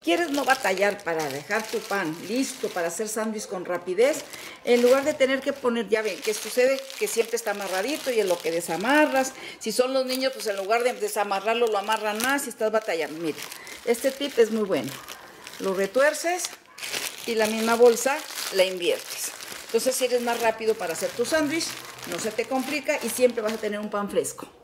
quieres no batallar para dejar tu pan listo para hacer sándwich con rapidez, en lugar de tener que poner, ya ven, que sucede que siempre está amarradito y en lo que desamarras, si son los niños, pues en lugar de desamarrarlo, lo amarran más y estás batallando. Mira, este tip es muy bueno. Lo retuerces y la misma bolsa la inviertes. Entonces, si eres más rápido para hacer tu sándwich, no se te complica y siempre vas a tener un pan fresco.